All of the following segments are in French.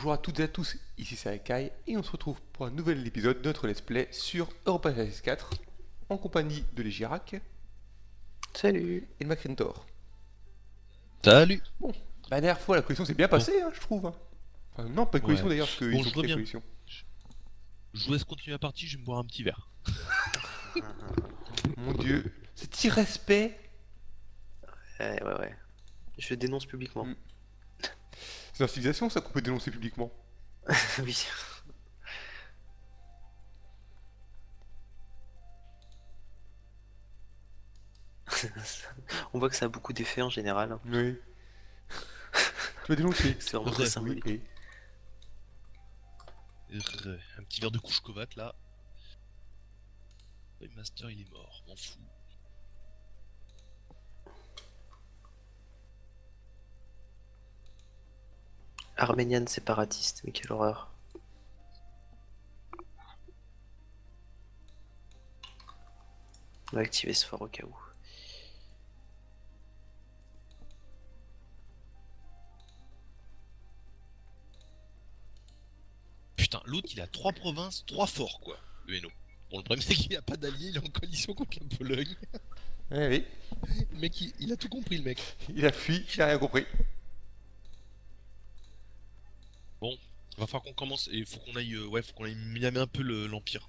Bonjour à toutes et à tous, ici c'est Akai et on se retrouve pour un nouvel épisode de notre let's play sur Europa Universalis 4 en compagnie de l'Egirac Salut. et de Macrintor. Salut. Bon, la dernière fois la collection s'est bien Bon, passée, hein, je trouve. Hein. Enfin, non, pas de collection ouais. d'ailleurs, parce qu'ils Bon, ont je pris la reviens. collection. Je vous laisse continuer la partie, je vais me boire un petit verre. Mon dieu, cet irrespect. Ouais. Je dénonce publiquement. Mm. C'est dans la civilisation ça qu'on peut dénoncer publiquement. Oui. On voit que ça a beaucoup d'effets en général. Oui. Tu vas dénoncer. C'est vraiment très Ouais, symbolique. Oui, Un petit verre de Kouchkovat là. Le master il est mort, m'en fous. Arménienne séparatiste, mais quelle horreur. On va activer ce fort au cas où. Putain, l'autre il a 3 provinces, 3 forts quoi, le Hainaut. Bon, le problème c'est qu'il a pas d'alliés, il est en coalition contre la Pologne. oui. Le mec il a tout compris le mec. Il a fui, il a rien compris. Bon, va falloir qu'on commence et faut qu'on aille, faut qu'on aille mimer un peu l'Empire.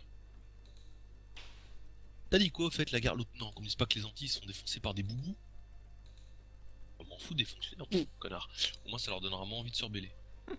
T'as dit quoi au fait la guerre l'autre? Non, qu'on dise pas que les Antilles sont défoncées par des boubous. On m'en fout, défonce-les, hein, connard. Au moins ça leur donnera moins envie de se rebeller.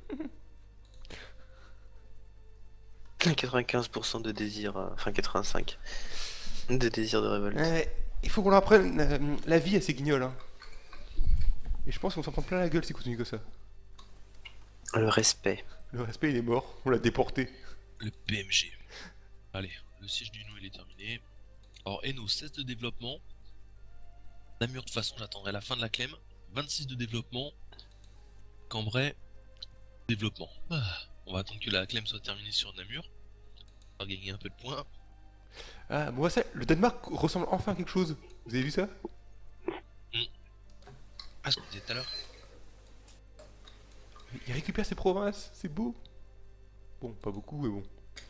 95% de désir, enfin 85% de désir de révolte. Il faut qu'on leur apprenne la vie à ces guignols. Hein. Et je pense qu'on s'en prend plein la gueule s'ils continuent comme ça. Le respect. Le respect il est mort, on l'a déporté. Le PMG. Allez, le siège du Nou il est terminé. Alors Hainaut 16 de développement. Namur de toute façon j'attendrai la fin de la clem. 26 de développement. Cambrai, développement. On va attendre que la clem soit terminée sur Namur. On va gagner un peu de points. Ah, moi ça, le Danemark ressemble enfin à quelque chose. Vous avez vu ça? Ah, ce qu'on disait tout à l'heure. Il récupère ses provinces, c'est beau. Bon, pas beaucoup, mais bon.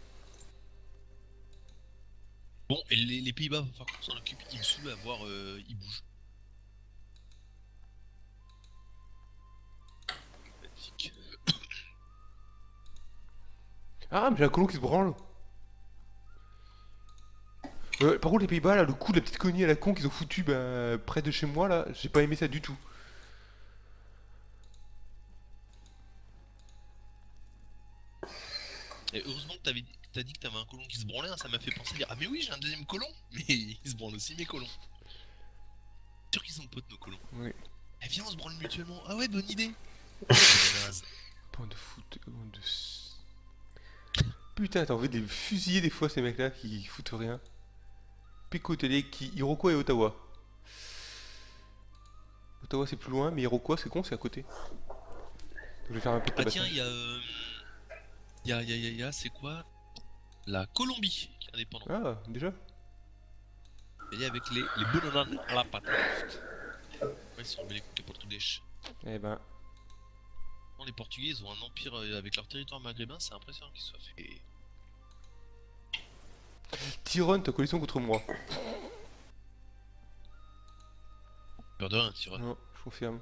Bon, et les Pays-Bas, va falloir qu'on s'en occupe. Ils me saoulent à voir, ils bougent. Magnifique. Ah, mais j'ai un colon qui se branle. Par contre, les Pays-Bas, là, le coup de la petite colonie à la con qu'ils ont foutu près de chez moi, là, j'ai pas aimé ça du tout. Et heureusement que t'as dit que t'avais un colon qui se branlait, hein, ça m'a fait penser dire ah mais oui j'ai un deuxième colon, mais ils se branlent aussi mes colons. Sûr qu'ils sont potes nos colons. Oui. Eh viens on se branle mutuellement. Ah ouais bonne idée. Bande de foot, bande de... Putain, t'as envie de les fusiller des fois ces mecs-là qui foutent rien. Pico Télé, qui Iroquois et Ottawa. Ottawa c'est plus loin, mais Iroquois c'est con, c'est à côté. Donc, je vais faire un peu de Ah tiens tabassage. il y a c'est quoi? La Colombie qui est indépendante. Ah, déjà. Elle est avec les Bononan à la patate. Ouais, ils sont rebellés contre les Portugais. Eh ben, Non, les Portugais ils ont un empire avec leur territoire maghrébin, c'est impressionnant qu'ils se soient fait. Tyrone, ta coalition contre moi. Peur de rien, Tyrone. Non, je confirme.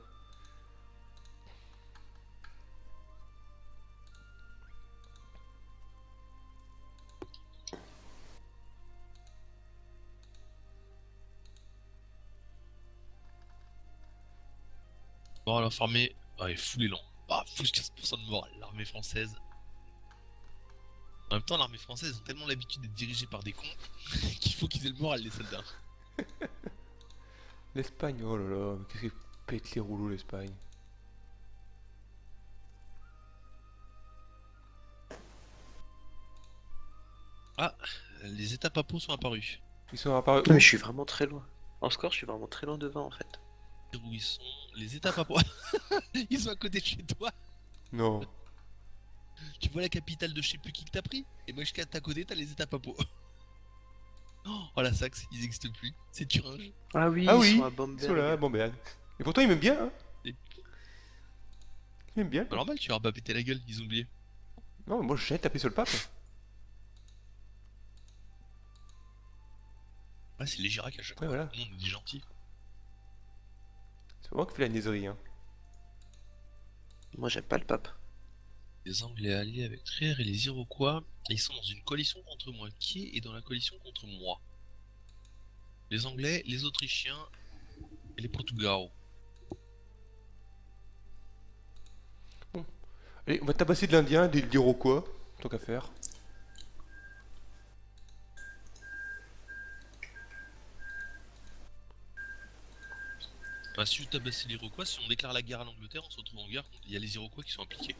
Bon, alors farmer. Ah, il fout l'élan. Ah, plus 15% de morale, l'armée française. En même temps, l'armée française ils ont tellement l'habitude d'être dirigée par des cons qu'il faut qu'ils aient le moral, les soldats. L'Espagne, oh là là, mais qu'est-ce qu'il pète les rouleaux l'Espagne. Ah, les états papaux sont apparus. Ils sont apparus Non, où? mais je suis vraiment très loin. En score, je suis vraiment très loin devant en fait. Où ils sont? Les états papaux. Ils sont à côté de chez toi. Non. Tu vois la capitale de je sais plus qui que t'as pris? Et moi, jusqu'à ta côté, t'as les états papaux. Oh, la Saxe, ils existent plus. C'est Thuringe. Ah oui, Ah ils oui, sont à ils sont Bamberg. là, Bamberg. Et pourtant ils m'aiment bien, hein. Et- Il aime bien le Pas pape. normal, tu leur as pas pété la gueule, ils ont oublié. Non, mais moi j'ai jamais tapé sur le pape. Ouais, c'est les Girac à chaque Ouais, fois. voilà. Nous, on est des gentils. C'est moi qui fais la niaiserie, hein. Moi j'aime pas le pape. Les Anglais alliés avec Trier et les Iroquois, et ils sont dans une coalition contre moi. Qui est dans la coalition contre moi? Les Anglais, les Autrichiens et les Portugais. Allez, on va tabasser de l'Indien, des l'Iroquois, tant qu'à faire. Bah, si je tabasse les Iroquois, si on déclare la guerre à l'Angleterre, on se retrouve en guerre. Il y a les Iroquois qui sont impliqués.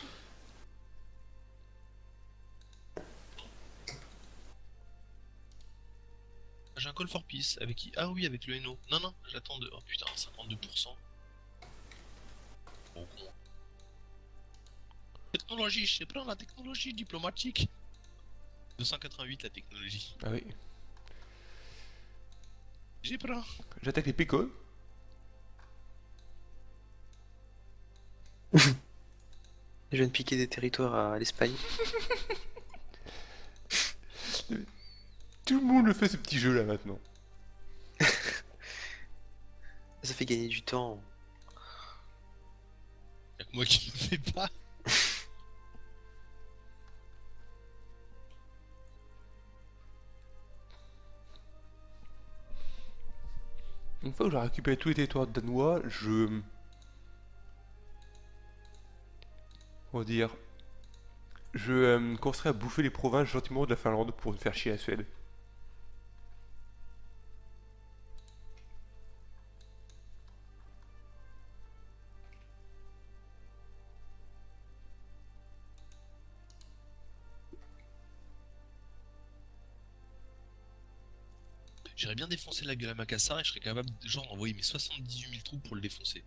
Ah, j'ai un call for peace avec qui? Ah oui, avec le Hainaut. Non, non, j'attends de. Oh putain, 52%. Bon, con. Technologie, je sais pas la technologie diplomatique. 288 la technologie. Ah oui. J'ai pris. J'attaque les pécos. Je viens de piquer des territoires à l'Espagne. Tout le monde le fait ce petit jeu là maintenant. Ça fait gagner du temps. Y'a que moi qui le fais pas. Une fois que j'aurai récupéré tous les territoires danois, on va dire... Je commencerai à bouffer les provinces gentiment de la Finlande pour faire chier la Suède. J'irais bien défoncer la gueule à Macassar et je serais capable genre d'envoyer mes 78 000 troupes pour le défoncer.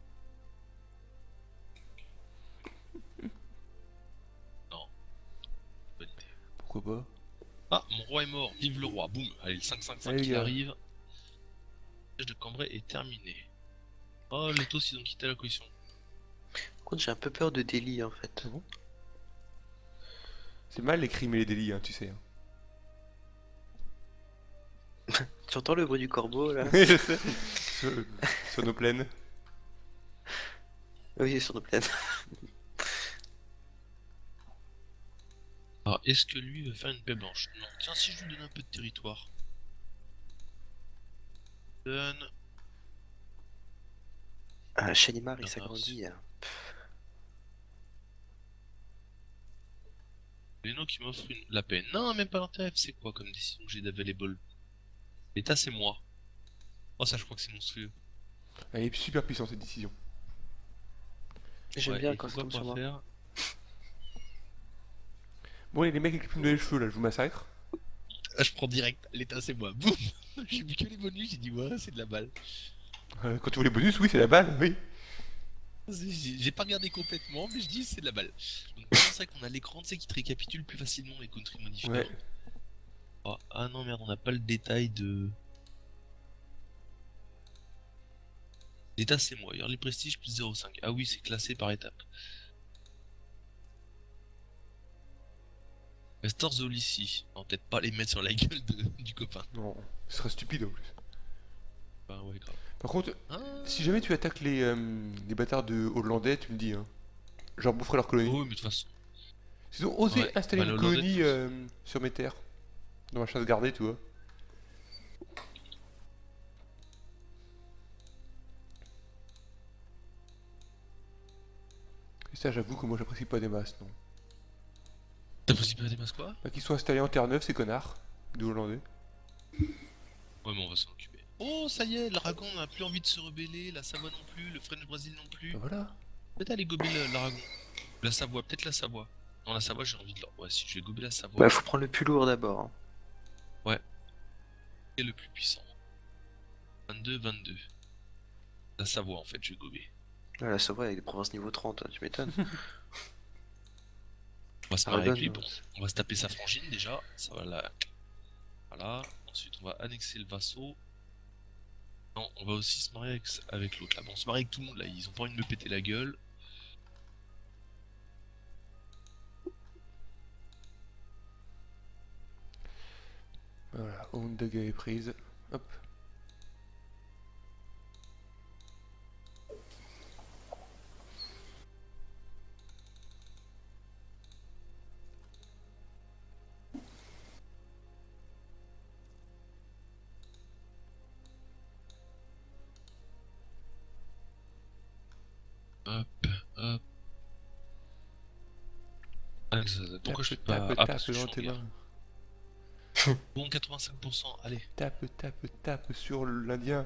Non. Bonne idée. Pourquoi pas? Ah, mon roi est mort, vive le roi, boum. Allez, le 5-5-5 Allez, qui gars. arrive. Le siège de Cambrai est terminé. Oh, les Tos ils ont quitté la coalition. Par contre, j'ai un peu peur de Delhi en fait. Ah bon? C'est mal les crimes et les délits, hein, tu sais. Hein. Tu entends le bruit du corbeau là? Oui, je sais. sur, sur nos plaines. Oui, sur nos plaines. Alors, est-ce que lui veut faire une paix blanche? Non. Tiens, si je lui donne un peu de territoire. Donne. Ah, Shalimar il Ah, s'agrandit. Hein. Leno qui m'offre la paix. Non, même pas l'intérêt. C'est quoi comme décision que j'ai d'available? L'État, c'est moi. Oh, ça, je crois que c'est monstrueux. Elle est super puissante cette décision. J'aime Ouais, bien et quand ça quoi tombe sur pour moi. faire? Bon, et les mecs avec les plumes de les cheveux là, je vous massacre. Ah, je prends direct. L'État, c'est moi. Boum. J'ai vu que les bonus, j'ai dit, ouais, c'est de la balle. Quand tu vois les bonus, oui, c'est la balle, oui. J'ai pas regardé complètement, mais je dis, c'est de la balle. Donc, c'est ça qu'on a l'écran, tu sais, qui te récapitule plus facilement les country modifiers. Ouais. Oh, ah non, merde, on n'a pas le détail de. L'état, c'est moi. Early Prestige plus 0,5. Ah oui, c'est classé par étape. Restore the Lycée. Non, peut-être pas les mettre sur la gueule du copain. Non, ce serait stupide en plus. Bah ouais, grave. Par contre, Ah, si jamais tu attaques les bâtards de Hollandais, tu me dis, hein. Je leur boufferai leur colonie. oh, mais de toute façon. Ils ont osé Ouais, installer bah, une le Hollandais, colonie de toute sur mes terres. Dans ma chasse gardée, tu vois. Et ça, j'avoue que moi, j'apprécie pas des masses, non. T'as possible pas des masses quoi? Bah, qu'ils soient installés en terre neuve, ces connards. De Hollandais. Ouais, mais on va s'en occuper. Oh, ça y est, l'Aragon n'a plus envie de se rebeller, la Savoie non plus, le French Brésil non plus. Bah voilà. Peut-être aller gober l'Aragon. La Savoie, peut-être la Savoie. Non, la Savoie, j'ai envie de leur. Ouais, si je vais gober la Savoie, Bah, faut prendre le plus lourd d'abord. Hein. c'est le plus puissant. 22. La Savoie, en fait, je vais gober. Ah, la Savoie avec des provinces niveau 30, hein, tu m'étonnes. On va se marier avec lui, Aragon, bon. On va se taper sa frangine déjà. Ça va là. Voilà. Ensuite, on va annexer le vassau. Non, on va aussi se marier avec l'autre là. Bon, on se marie avec tout le monde là. Ils ont pas envie de me péter la gueule. Voilà, Ondaga est prise. Hop. Hop, hop. Ah, pourquoi je fais Tape, pas... tape, Ah, tape parce que je dans suis en tes guerre. mains. Bon, 85%, allez. Tape, tape, tape sur l'Indien.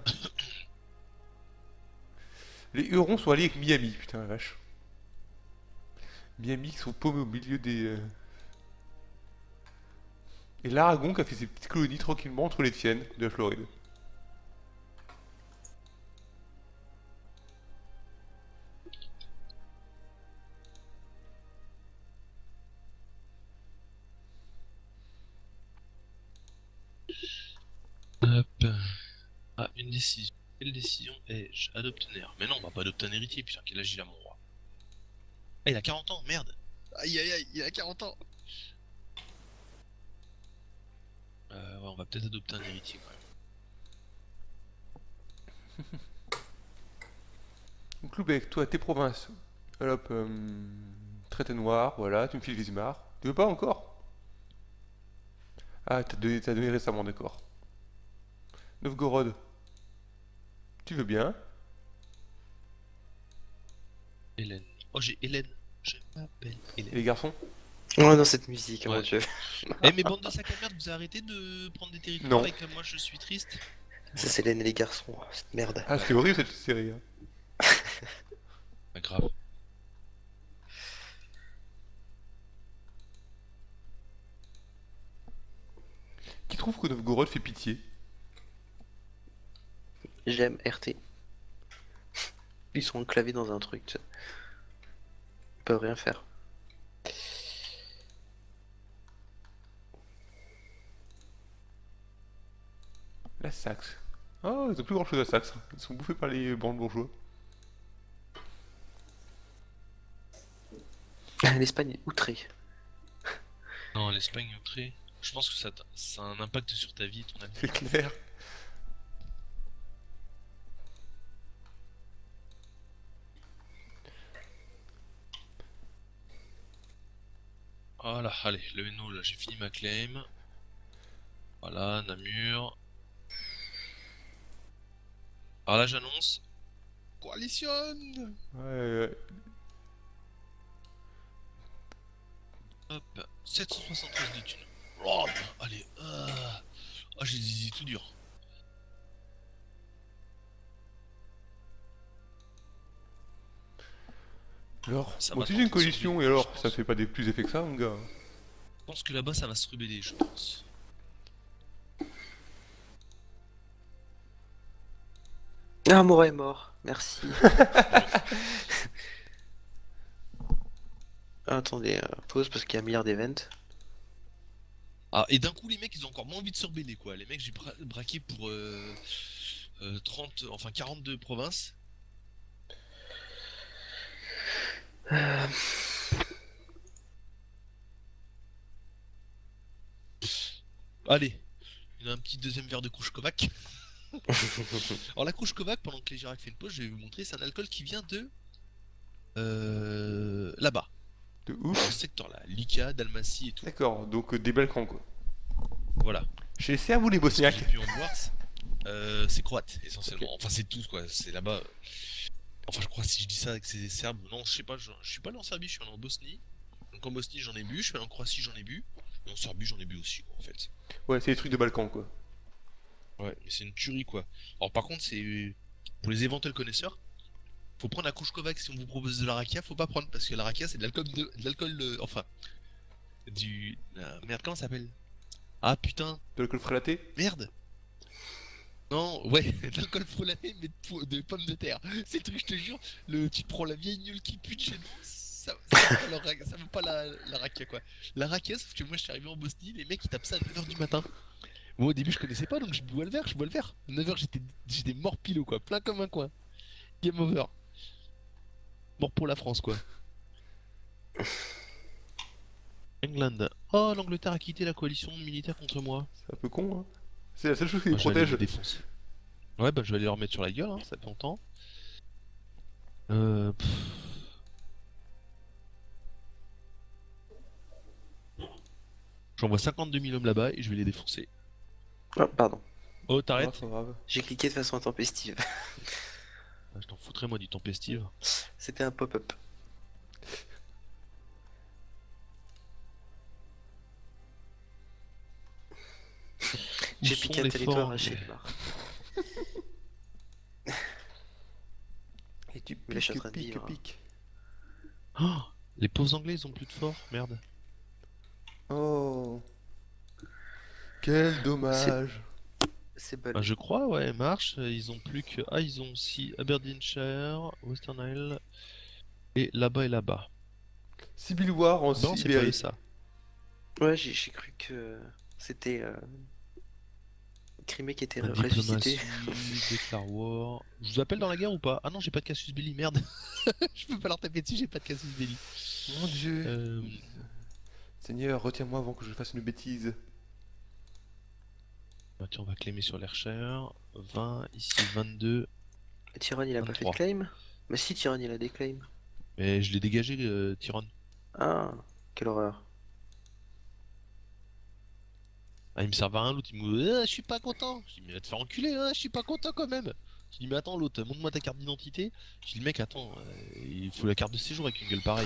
Les Hurons sont allés avec Miami, putain la vache. Miami qui sont paumés au milieu des... Et l'Aragon qui a fait ses petites colonies tranquillement entre les tiennes de la Floride. Hop. Ah, une décision. Quelle décision ai-je? Adopte un air. Mais non, on va pas adopter un héritier, putain, quel âge il a mon roi? Ah, il a 40 ans, merde. Aïe aïe aïe, il a 40 ans. Ouais, on va peut-être adopter un héritier quand même. Donc loupe avec toi tes provinces. Hop, traité noir, voilà, tu me files Vizimar. Tu veux pas encore? Ah, t'as donné récemment, d'accord. Novgorod. Tu veux bien? Hélène. Oh, j'ai Hélène. Je m'appelle Et Hélène. les garçons? Oh non, cette musique, Ouais. mon dieu. Eh, mais bande de sacs à merde, vous arrêtez de prendre des territoires Non. et que moi je suis triste? Ça, c'est l'aîné les garçons, cette merde. Ah, c'est horrible cette série. Hein. Pas grave. Qui trouve que Novgorod fait pitié? J'aime RT. Ils sont enclavés dans un truc, tu sais. Ils peuvent rien faire. La Saxe. Oh, ils ont plus grand chose à Saxe. Ils sont bouffés par les bandes bourgeois. L'Espagne est outrée. Non, l'Espagne outrée. Je pense que ça a un impact sur ta vie et ton avenir. C'est clair. Voilà, allez, le Hainaut, là, j'ai fini ma claim. Voilà, Namur. Alors là, j'annonce. Coalition. Ouais. Hop, 773 de thunes. Oh, allez, oh, j'ai des idées tout dur. Alors, Ça bon, va si j'ai une tenter de coalition, sauver, et alors, je pense. ça fait pas des plus effets que ça, mon gars. Je pense que là-bas, ça va se rebeller, je pense. Ah, Morat est mort. Merci. Ah, attendez, pause parce qu'il y a un milliard d'events. Ah, et d'un coup, les mecs, ils ont encore moins envie de se rebeller, quoi. Les mecs, j'ai braqué pour 30, enfin 42 provinces. Allez, il y a un petit deuxième verre de Kruškovac. Alors la Kruškovac, pendant que les Girac fait une pause, je vais vous montrer, c'est un alcool qui vient de là-bas, De dans ouf. ce secteur-là, Lika, Dalmatie et tout. D'accord, donc des Balkans, quoi. Voilà. Chez les Serbes ou les Ce que j'ai Bosniaques? pu en voir, c'est croate essentiellement. Enfin, c'est tout quoi. C'est là-bas. Enfin, je crois si je dis ça que c'est serbe. Non, je sais pas. Je suis pas allé en Serbie, je suis allé en Bosnie. Donc en Bosnie, j'en ai bu. Je suis allé en Croatie, j'en ai bu. Et en Serbie, j'en ai bu aussi, quoi, en fait. Ouais, c'est les trucs de Balkans, quoi. Ouais, mais c'est une tuerie quoi. Alors par contre, c'est pour les éventuels connaisseurs. Faut prendre la Kruškovac si on vous propose de la rakia, faut pas prendre parce que la rakia c'est de l'alcool enfin merde, comment ça s'appelle? Ah putain, De l'alcool frélaté? merde. Non, ouais, de l'alcool frelaté mais de pommes de terre. C'est le truc, je te jure, tu te prends la vieille gnôle qui pue de chez nous, ça vaut pas la rakia quoi. La rakia, sauf que moi je suis arrivé en Bosnie, les mecs ils tapent ça à 9h du matin. Moi au début je connaissais pas donc je bois le verre, je bois le verre. À 9h j'étais mort pilo quoi, plein comme un coin. Game over. Mort pour la France quoi. England. Oh, l'Angleterre a quitté la coalition militaire contre moi. C'est un peu con, hein. C'est la seule chose qui les Moi, je vais aller protège. les défoncer. Ouais, bah je vais aller leur mettre sur la gueule, hein, ça fait longtemps. Pff. J'envoie 52 000 hommes là-bas et je vais les défoncer. Oh, pardon. Oh, Ah, t'arrêtes? c'est pas grave. J'ai cliqué de façon intempestive. Ah, je t'en foutrais moi du tempestive. C'était un pop-up. Où J'ai sont piqué un les territoire forts à anglais Shepard. Et tu Mais là, je suis en piques, train de piques, vivre, hein. piques. Oh, les pauvres anglais ils ont plus de forts, merde. Oh. Quel dommage. C'est bol. Bah, je crois, ouais, marche. Ils ont plus que. Ah, ils ont aussi Aberdeenshire, Western Isle. Et là-bas et là-bas. Civil War en Non, c'est pas eux Sibérie. ça. Ouais, j'ai cru que c'était Crimée qui était Diplomatie, ressuscité. déclare war. Je vous appelle dans la guerre ou pas? Ah non, j'ai pas de Cassius Belli, merde. Je peux pas leur taper dessus, j'ai pas de Cassius Belli. Mon dieu. Euh, Seigneur, retiens-moi avant que je fasse une bêtise. bah, tiens, on va claimer sur l'Ayrshire. 20, ici 22. Tyrone, il a pas fait de 23. claim? Mais si, Tyrone, il a des claims. Mais je l'ai dégagé, Tyrone. Ah, quelle horreur. Ah, il me servait à rien, l'autre, il me dit, je suis pas content. Je dis, mais va te faire enculer, hein, je suis pas content quand même. Je dis, mais attends, l'autre, montre-moi ta carte d'identité. Je dis, le mec, attends, il faut la carte de séjour avec une gueule pareille.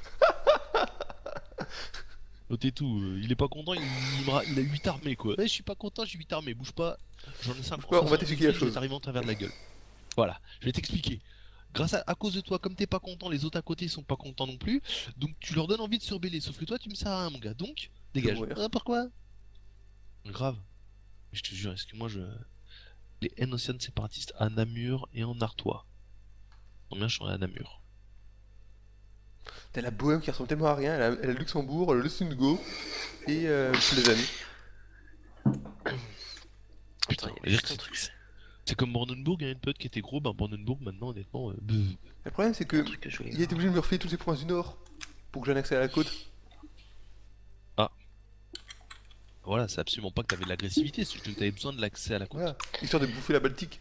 L'autre et tout, il est pas content, il a 8 armées quoi. Je suis pas content, j'ai 8 armées, bouge pas. J'en ai 5 Bouge pas, on va t'expliquer la je vais chose. t'arriver en travers de la gueule. Voilà, je vais t'expliquer. Grâce à cause de toi, comme t'es pas content, les autres à côté sont pas contents non plus. Donc tu leur donnes envie de se rebeller. Sauf que toi, tu me sers à rien, mon gars. Donc, dégage. mourir. Ah, pourquoi? Grave. Je te jure, est-ce que moi je. Les N-Ocean séparatistes à Namur et en Artois. Combien je suis à Namur? T'as la Bohème qui ressemble tellement à rien. Elle a le Luxembourg, le Luxembourg et les amis. Putain, Attends, il y a juste un truc. c'est comme Brandenburg, il y a une période qui était gros, ben Brandenburg maintenant honnêtement. Le problème, c'est que Un truc que je voulais il a été obligé de me refiler toutes ces provinces du Nord pour que j'ai un accès à la côte. Voilà, c'est absolument pas que t'avais de l'agressivité, c'est juste que t'avais besoin de l'accès à la côte. Voilà, histoire de bouffer la Baltique.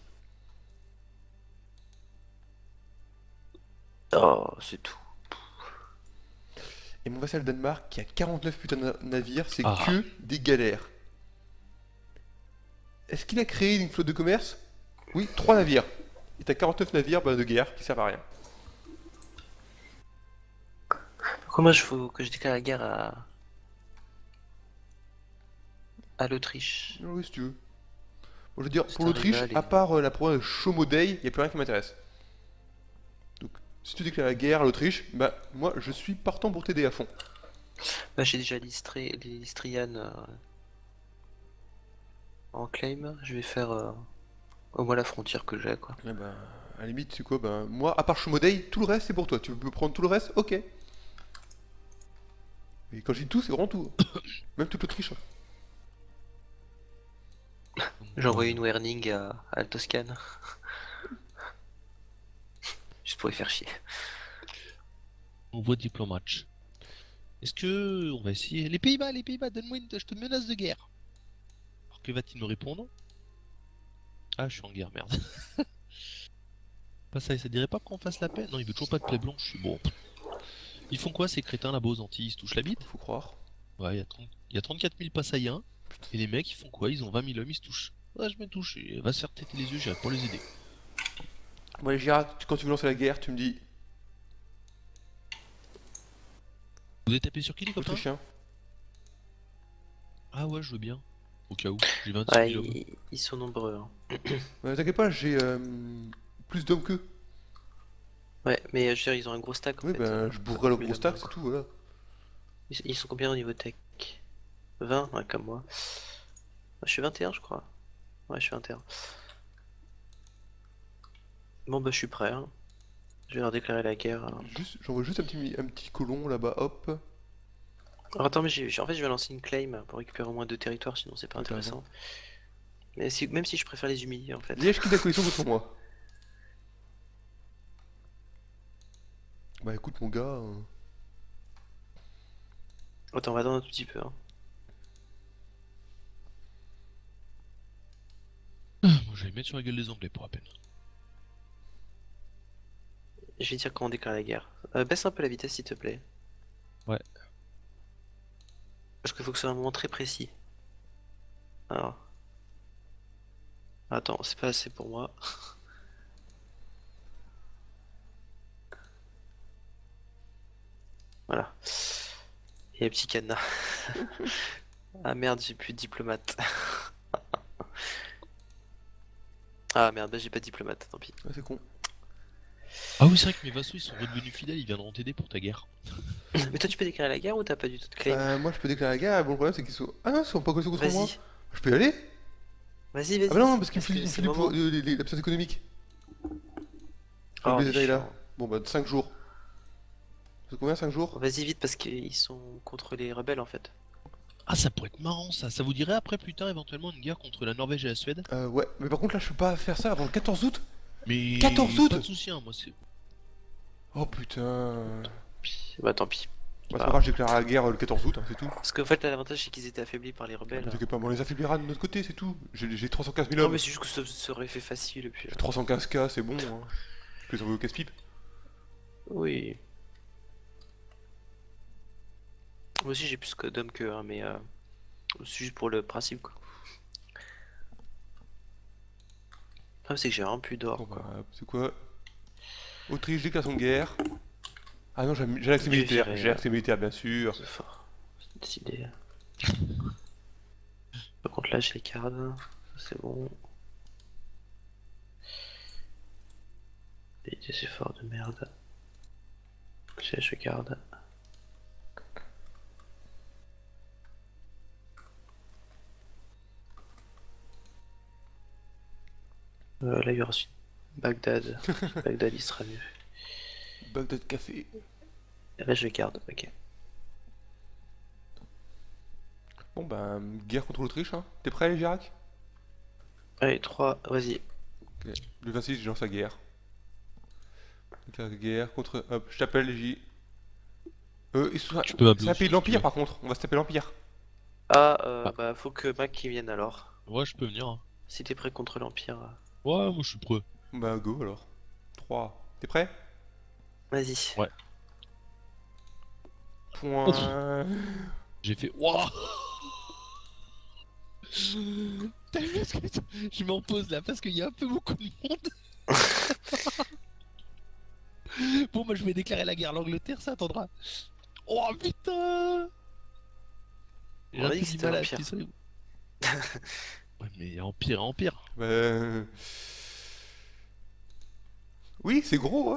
Oh, c'est tout. Et mon vassal Danemark, qui a 49 putains de navires, c'est Ah. que des galères. Est-ce qu'il a créé une flotte de commerce? Oui, 3 navires. Et t'as 49 navires de guerre qui servent à rien. Pourquoi moi, il faut que je déclare la guerre à l'Autriche? Oui, si tu veux. Bon, je veux dire, C'est pour un l'Autriche, rival et- à part la province de Chomodey, il a plus rien qui m'intéresse. Donc, si tu déclares la guerre à l'Autriche, bah, moi, je suis partant pour t'aider à fond. Bah, j'ai déjà les Listrianes en claim. Je vais faire au moins la frontière que j'ai, quoi. Eh ben, à la limite, c'est quoi? Ben, moi, à part Chomodey, tout le reste, c'est pour toi. Tu peux prendre tout le reste? Ok. Et quand je dis tout, c'est vraiment tout. Même toute l'Autriche. Hein. J'ai envoyé une warning à la Toscane. Juste pour les faire chier. On voit diplomate. Est-ce que on va essayer les Pays-Bas, donne-moi une, je te menace de guerre. Alors que va-t-il nous répondre? Ah, je suis en guerre, merde. Pas ça, ça dirait pas qu'on fasse la paix? Non, il veut toujours pas de plaie blanche. Je suis bon. Ils font quoi ces crétins là-bas aux Antilles? Ils se touchent la bite? Faut croire. Ouais, il y a 34 000 passaïens. Et les mecs, ils font quoi? Ils ont 20 000 hommes, ils se touchent. Ouais, je me touche. Et va se faire têter les yeux, j'irai pour les aider. Bon, allez, Gérard, quand tu veux lancer la guerre, tu me dis Vous avez tapé sur qui les copains? Autrichien. Ah ouais, je veux bien. Au cas où, j'ai 26 Ouais, 000 hommes. ils sont nombreux, hein. T'inquiète pas, j'ai plus d'hommes qu'eux. Ouais, mais je veux dire, ils ont un gros stack en Oui, fait. ben, je bourrerai le Mais gros là, stack, quoi. c'est tout, voilà. Ils sont combien au niveau tech? 20, ouais, comme moi. Je suis 21, je crois. Ouais, je suis 21. Bon, bah, je suis prêt, hein. Je vais leur déclarer la guerre. J'envoie juste un petit colon là-bas, hop. Alors, attends, mais en fait, je vais lancer une claim pour récupérer au moins 2 territoires, sinon c'est pas Ouais, t'as intéressant. Mais même si je préfère les humilier, en fait. Liège quitte la coalition contre moi. Bah écoute mon gars, Attends, on va attendre un tout petit peu. Hein. Moi, je vais mettre sur la gueule des Anglais pour à peine. Je vais dire quand on déclare la guerre. Baisse un peu la vitesse s'il te plaît. Ouais. Parce qu'il faut que ce soit un moment très précis. Alors. Attends, c'est pas assez pour moi. Voilà. Et le petit cadenas. Ah merde, j'ai plus de diplomate. Ah merde, bah j'ai pas de diplomate, tant pis. Ouais, c'est con. Ah oui, c'est vrai que mes vassaux ils sont redevenus fidèles, ils viendront t'aider pour ta guerre. Mais toi tu peux déclarer la guerre ou t'as pas du tout de claim? Moi je peux déclarer la guerre, bon le problème c'est qu'ils sont. Ah non, ils sont pas contre moi. Vas-y, Je peux y aller? vas-y, Ah vas-y. bah non, parce qu'il me Parce que faut c'est les le moment. l'absence économique. Oh, Les mais détails là. chiant. Bon bah 5 jours. C'est combien 5 jours? Vas-y vite parce qu'ils sont contre les rebelles en fait. Ah, ça pourrait être marrant ça. Ça vous dirait après, plus tard, éventuellement une guerre contre la Norvège et la Suède? Ouais, mais par contre là je peux pas faire ça avant le 14 août. Mais 14 août. pas de soucis, hein, moi c'est. Oh putain. Bah tant pis. Bah, c'est pas grave, je déclare la guerre le 14 août, hein, c'est tout. Parce qu'en fait l'avantage c'est qu'ils étaient affaiblis par les Ne rebelles. t'inquiète pas, mais on les affaiblira de notre côté, c'est tout. J'ai 315 000 Non hommes. mais c'est juste que ça aurait fait facile et puis... J'ai 315K, c'est bon. Hein. Je peux les envoyer au casse-pipe. Oui. Moi aussi j'ai plus d'hommes que hein, mais c'est juste pour le principe quoi. Le problème c'est que j'ai vraiment plus d'or Bon quoi. bah, c'est quoi? Autriche déclare son guerre. Ah non, j'ai l'accès Je militaire. dirais, J'ai l'accès militaire, bien sûr. C'est fort. C'est décidé. Par contre là j'ai les cartes. Ça, c'est bon. Et des efforts de merde. Je garde. Là il y aura ensuite Bagdad. Bagdad il sera mieux. Bagdad Café. Et là je garde, ok. Bon bah, guerre contre l'Autriche, hein. T'es prêt, les Girac? Allez, 3, vas-y. Ok. Le 26, je lance la guerre. La guerre contre. Hop, je t'appelle, les J. Tu peux m'appeler C'est un aussi, pays de si tu l'Empire veux. par contre, on va se taper l'Empire. Ah, Ah. bah faut que Mac qui vienne alors. Ouais, je peux venir. Hein. Si t'es prêt contre l'Empire. Ouais, moi je suis prêt. Bah, go alors. 3. T'es prêt? Vas-y. Ouais. Point. J'ai fait. Wouah. T'as vu ce que je m'en pose là parce qu'il y a un peu beaucoup de monde. Bon, moi je vais déclarer la guerre. L'Angleterre, ça attendra. Oh putain! J'ai On un a peu dit que du c'était mal à l'Empire. appuyer sur les- Ouais, mais empire, empire. Bah. Oui, c'est gros, hein.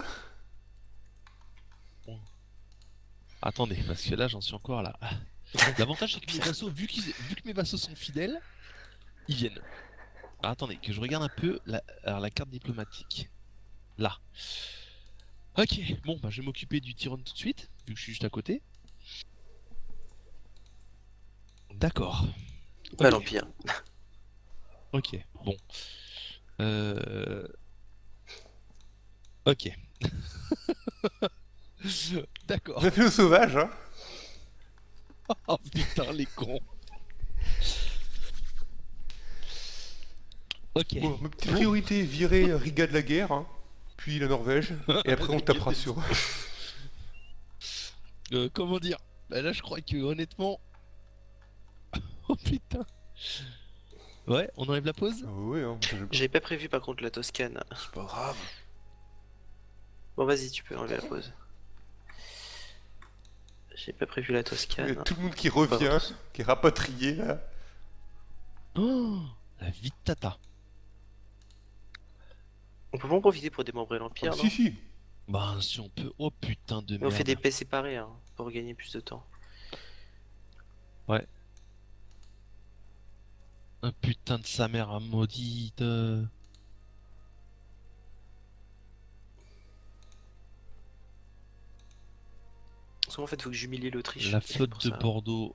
Attendez, parce que là j'en suis encore là. L'avantage c'est que mes vassaux, vu que mes vassaux sont fidèles, ils viennent. Alors, attendez, que je regarde un peu alors, la carte diplomatique. Là. Ok, bon, bah je vais m'occuper du tyran tout de suite, vu que je suis juste à côté. D'accord. Pas Ok. l'Empire. Ok, bon. Ok. D'accord. On a fait le sauvage, hein. Oh putain, les cons. Ok. Bon, ma petite priorité, virer Riga de la guerre, hein. Puis la Norvège. Et après, on tapera sur. Comment dire? Bah là, je crois que honnêtement. Oh putain. Ouais, on enlève la pause? Ah ouais, hein. J'avais pas prévu par contre la Toscane. C'est pas grave. Bon vas-y, tu peux enlever la pause. J'ai pas prévu la Il y a Toscane. tout le monde qui revient, qui est rapatrié là. Oh, la vie de tata. On peut pas en profiter pour démembrer l'Empire, non? Si, si. Bah, si on peut. Oh putain de Mais merde. on fait des paix séparées, hein, pour gagner plus de temps. Ouais. Un putain de sa mère à maudite. Parce qu'en fait, faut que j'humilie l'Autriche. La et c'est flotte pour de ça. Bordeaux.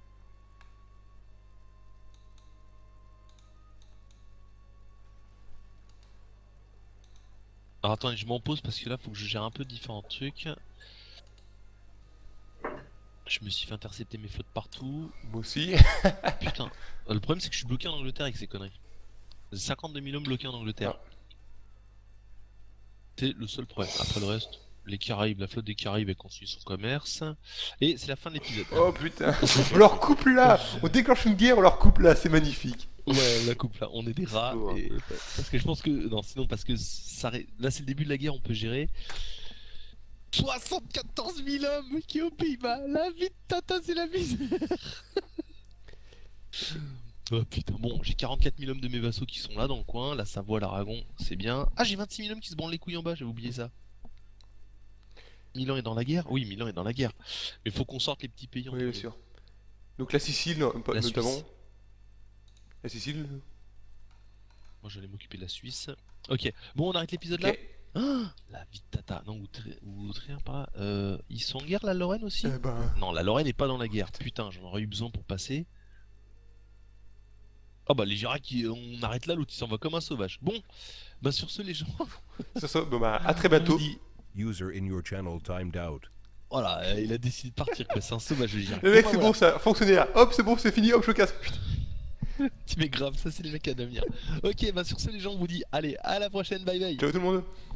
Alors attendez, je m'en pose parce que là faut que je gère un peu différents trucs. Je me suis fait intercepter mes flottes partout. Moi aussi. Putain. Le problème c'est que je suis bloqué en Angleterre avec ces conneries. J'ai 52 000 hommes bloqués en Angleterre. Ah. C'est le seul problème. Après le reste, les Caraïbes, la flotte des Caraïbes elle continue son commerce. Et c'est la fin de l'épisode. Oh putain. On leur coupe là. On déclenche une guerre, on leur coupe là. C'est magnifique. Ouais, on la coupe là. On est des rats. Oh. Et... Parce que je pense que... Non, sinon parce que là c'est le début de la guerre, on peut gérer. 74 000 hommes qui est aux Pays-Bas. La vie de Tata, c'est la misère. Oh putain, bon, j'ai 44 000 hommes de mes vassaux qui sont là dans le coin. La Savoie, l'Aragon, c'est bien. Ah, j'ai 26 000 hommes qui se branlent les couilles en bas, j'avais oublié ça. Milan est dans la guerre? Oui, Milan est dans la guerre. Mais faut qu'on sorte les petits pays en Oui, bien premier. sûr. Donc la Sicile, notamment. Suisse. La Sicile. Moi, j'allais m'occuper de la Suisse. Ok, bon, on arrête l'épisode là. Ok. Ah, la vie de Tata. Non, ou Autriche, pas là. Ils sont en guerre, la Lorraine aussi? Ben. Non, la Lorraine n'est pas dans la guerre. Putain, j'en aurais eu besoin pour passer. Ah bah les Girac, on arrête là, l'autre il s'en va comme un sauvage. Bon, bah sur ce les gens, C'est ça. Bon bah à très on bientôt. dit- User in your channel timed out. Voilà, il a décidé de partir quoi, c'est un sauvage le Girac. Le mec, Bon, c'est bah, bon, ça a fonctionné là. Hop, c'est bon, c'est fini. Hop, je casse. Putain. voilà. Tu mets grave, ça c'est les mecs à devenir. Ok, bah sur ce les gens, on vous dit allez, à la prochaine, bye bye. Ciao tout le monde.